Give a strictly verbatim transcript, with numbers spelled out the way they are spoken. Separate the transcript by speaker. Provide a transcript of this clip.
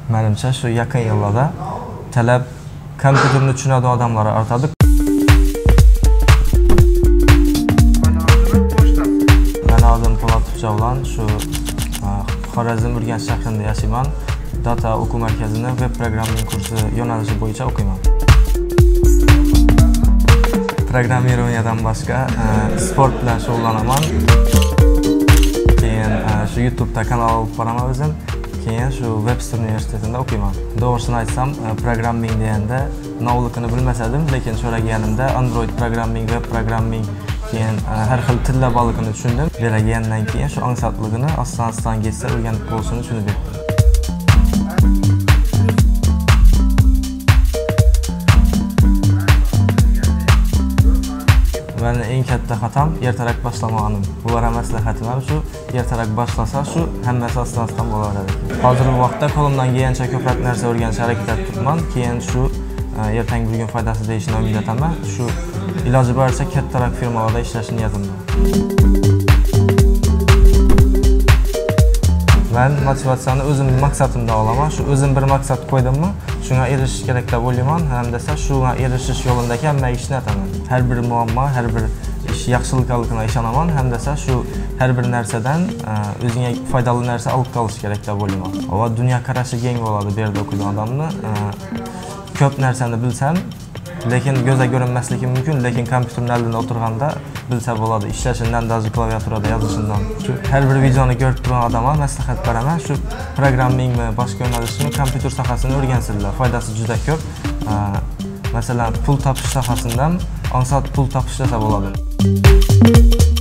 Speaker 1: Menimcha shu yaqin yillarda talab kompyuterni tushunadigan odamlar ortadi. Meni adım Po'lat Javlan, shu Xorazm Urganch shahrida yashayman. Data o'quv markazida web programming kursi yo'nalishi bo'yicha o'qiyman. Programmирование boshqa sport bilan shug'ullanaman. Keyin shu YouTube'da kanal olib boraman o'zim. Keyin shu Webster universitetida o'qiyman. Doğrusunu aytsam, programming deganda novligini bilmasadim, lekin so'raganimda Android programming, web programming, keyin har xil tillar borligini tushundim. Beragandan keyin shu ongsaatligini astan-astan ketsa o'rganib bo'lishini tushunib yetdim. Meni eng katta xatam ertaroq boshlamanim. Bularga maslahatim ham shu, ertaroq boshlasa shu hammasi astan-astan bo'laveradi. Hozirgi vaqtda qo'limdan kelgancha ko'proq narsa o'rganishga harakat qilibman. Keyin shu ertangi bugun foydasi deyishni umid etaman. Shu iloji boricha kattaroq firmalarda ishlashni niyatimda. Men motivatsiyani o'zimning maqsadimdan olaman. Shu o'zim bir maqsad qo'ydimmi, shunga erishish kerak deb o'ylayman. Hamda shunga erishish yo'lidagi hamma ishni ataman. Har bir muammo, har bir ish yaxshilikligini ishonaman. Hamda shu har bir narsadan o'zingga foydali narsa olib qolish kerak deb o'ylayman. Va dunyo qarashi keng bo'ladi bu yerda o'qigan odamni. Ko'p narsani bilsam, lekin ko'zga ko'rinmasligi mumkin, lekin kompyuterning oldida o'tirganda bilsa bo'ladi. Ishlashidan, даже klaviaturada yozishidan. Shu har bir videoni ko'rib turgan odamga maslahat beraman. Shu programmingmi, boshqa yo'nalishni, kompyuter sohasini o'rgansinlar. Foydasi juda ko'p. Masalan, pul topish sohasidan onsat pul topishsa bo'ladi.